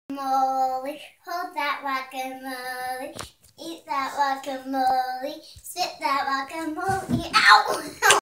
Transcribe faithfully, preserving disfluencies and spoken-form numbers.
Molly, hold that guacamole, eat that guacamole, spit that guacamole. Ow!